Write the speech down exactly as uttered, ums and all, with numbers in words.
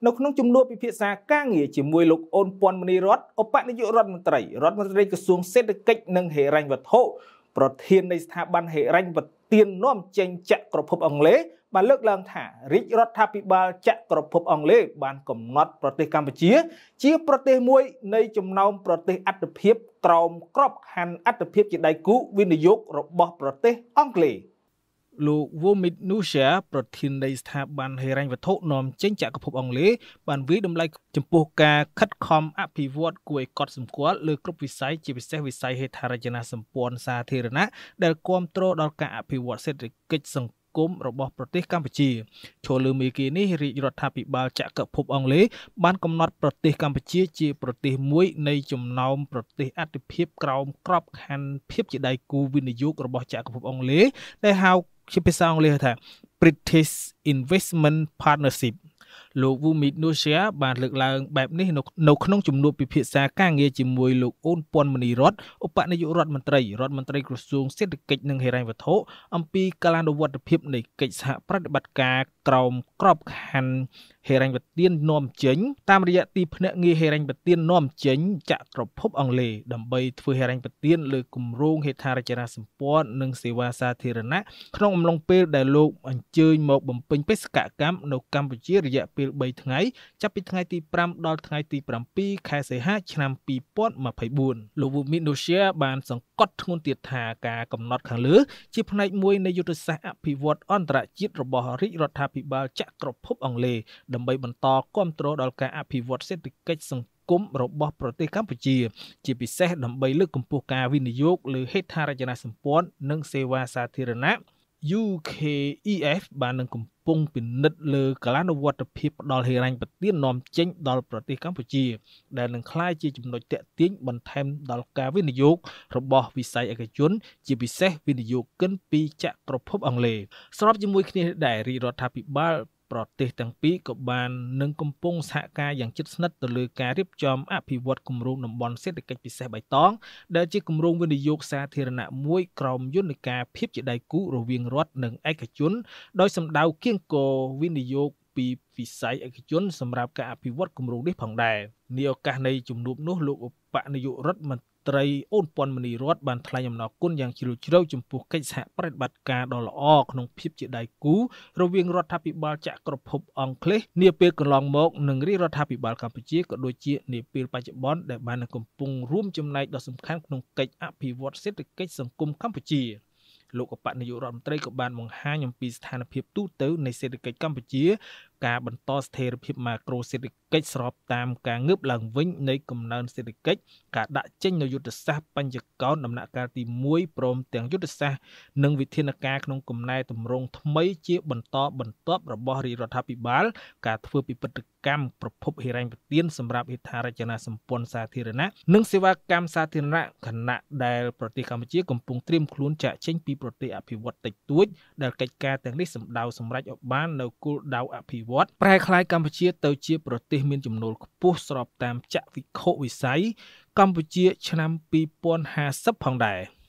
នៅក្នុងជំនួបពិភាក្សាការងារជាមួយលោកអូនពាន់មនីរតឧបនាយករដ្ឋមន្ត្រីរដ្ឋមន្ត្រីក្រសួងសេដ្ឋកិច្ចនិងហិរញ្ញវត្ថុប្រធាននៃស្ថាប័នហិរញ្ញវិទាននាំចេញចក្រភពអង់គ្លេសបានលើកឡើងថារាជរដ្ឋាភិបាលចក្រភពអង់គ្លេសបានកំណត់ប្រទេសកម្ពុជាជាប្រទេសមួយនៃចំណោមប្រទេសអន្តរភាពក្រោមក្របខ័ណ្ឌអន្តរភាពជាដៃគូវិនិយោគរបស់ប្រទេសអង់គ្លេសលោក Womit Nusha ប្រធាននៃស្ថាប័នហិរញ្ញវត្ថុនាំចេញចក្រភពអង់គ្លេសបានវិតម្លៃចំពោះការខិតខំអភិវឌ្ឍគួរឲ្យកត់សម្គាល់លើគ្រប់វិស័យជាពិសេសវិស័យហេដ្ឋារចនាសម្ព័ន្ធសាធារណៈដែលគាំទ្រដល់ការអភិវឌ្ឍសេដ្ឋកិច្ចសង្គមរបស់ប្រទេសកម្ពុជាឈលលើមេគីនេះរាជរដ្ឋាភិបាលចក្រភពអង់គ្លេសបានកំណត់ប្រទេសកម្ពុជាជាប្រទេសមួយនៃចំណោមប្រទេសអន្តរភាពក្រោមក្របខ័ណ្ឌភាពជាដៃគូវិនិយោគរបស់ចក្រភពអង់គ្លេសដែលហៅជាភាសាអង់គ្លេសថា British Investment Partnership លោក Womit Nusha បានលើកឡើងបែបនេះនៅក្នុងជំនួបពិភាក្សាការងារជាមួយលោកអូនពាន់មនីរតឧបនាយករដ្ឋមន្ត្រីរដ្ឋមន្ត្រីក្រសួងសេដ្ឋកិច្ចនិងហិរញ្ញវត្ថុអំពីកាលានុវត្តភាពនៃកិច្ចសហប្រតិបត្តិការក្រោមក្របខ័ណ្ឌហិរញ្ញវិទាននាំចេញតាមរយៈទីភ្នាក់ងារហិរញ្ញវិទាននាំចេញចក្រភពអង់គ្លេសដើម្បីធ្វើហិរញ្ញវិទានលើគម្រោងហេដ្ឋារចនាសម្ព័ន្ធនិងសេវាសាធារណៈក្នុងអំឡុងពេលដែលលោកអញ្ជើញមកបំពេញបេសកកម្មនៅកម្ពុជារយៈពេលបីថ្ងៃចាប់ពីថ្ងៃទីប្រាំដល់ថ្ងៃទីប្រាំពីរខែសីហាឆ្នាំពីរពាន់ម្ភៃបួនលោក Womit Nusha បានសង្កត់ធ្ងន់ទៀតថាការកំណត់ខាងលើជាផ្នែកមួយនៃយុទ្ធសាស្ត្រអភិវឌ្ឍអន្តរជាតិរបស់រាជរដ្ឋាភិបាលចក្រភពអង់គ្លេសដើម្បីបន្តគាំទ្រដល់ការអភិវឌ្ឍសេដ្ឋកិច្ចសង្គមរបស់ប្រទេសកម្ពុជាជាពិសេសដើម្បីលើកកម្ពស់ការវិនិយោគលើហេដ្ឋារចនាសម្ព័ន្ធនិងសេវាសាធារណៈ យូ ខេ អ៊ី អេហ្វ បាននឹងកំពុងពិនិត្យលើកាលានុវត្តភាពផ្ដល់ហិរញ្ញវិទាននាំចេញដល់ប្រទេសកម្ពុជាដែលនឹងក្លាយជាចំណុចទាក់ទាញបន្ថែមដល់ការវិនិយោគរបស់វិស័យឯកជនជាពិសេសវិនិយោគិនពីចក្រភពអង់គ្លេសស្របជាមួយគ្នាដែររាជរដ្ឋាភិបាលប្រទេសទាំងពីរក៏បាននឹងកំពុងសហការយ៉ាងជិតស្និទ្ធទៅលើការរៀបចំអភិវឌ្ឍគម្រោងតំបន់សេដ្ឋកិច្ចពិសេសបៃតងដែលជាគម្រោងវិនិយោគសាធារណៈមួយក្រោមយន្តការភាពជាដៃគូរវាងរដ្ឋនិងឯកជនដោយសម្ដៅគៀងគរវិនិយោគពីវិស័យឯកជនសម្រាប់ការអភិវឌ្ឍគម្រោងនេះផងដែរនាឱកាសនៃជំនួបនោះលោកឧបនាយករដ្ឋមន្ត្រីអូនពាន់មនីរតបានថ្លែងអំណរគុណយ៉ាងជ្រាលជ្រៅចំពោះកិច្ចសហប្រតិបត្តិការដ៏ល្អក្នុងភាពជាដៃគូរវាងរដ្ឋាភិបាលចក្រភពអង់គ្លេសនាពេលកន្លងមកនិងរាជរដ្ឋាភិបាលកម្ពុជាក៏ដូចជានាពេលបច្ចុប្បន្នដែលបានកំពុងរួមចំណែកដ៏សំខាន់ក្នុងកិច្ចអភិវឌ្ឍសេដ្ឋកិច្ចសង្គមកម្ពុជាលោកឧបនាយករដ្ឋមន្ត្រីក៏បានបង្ហាញអំពីស្ថានភាពទូទៅនៃសេដ្ឋកិច្ចកម្ពុជាការបន្តស្ថិរភាពម៉ាក្រូសេដ្ឋកិច្ចស្របតាមការងើបឡើងវិញនៃកំណើនសេដ្ឋកិច្ចការដាក់ចេញនូវយុទ្ធសាស្ត្របញ្ចកោណដំណាក់កាលទីមួយព្រមទាំងយុទ្ធសាស្ត្រនិងវិធានការក្នុងកំណែតម្រង់ថ្មីជាបន្តបន្ទាប់របស់រាជរដ្ឋាភិបាលការធ្វើពិពិធកម្មប្រភពហិរញ្ញវិទានសម្រាប់ហេដ្ឋារចនាសម្ព័ន្ធសាធារណៈនិងសេវាកម្មសាធារណៈខណៈដែលប្រទេសកម្ពុជាកំពុងត្រៀមខ្លួនចាកចេញពីប្រទេសអភិវឌ្ឍតិចតួចដែលកិច្ចការទាំងនេះសម្ដៅសម្រេចឲ្យបាននៅគោលដៅអភិវឌ្ឍប្រែក្លាយកម្ពុជាទៅជាប្រទេសមានចំណូលខ្ពស់ស្របតាមចក្ខុវិស័យកម្ពុជាឆ្នាំពីរពាន់ហាសិបផងដែរ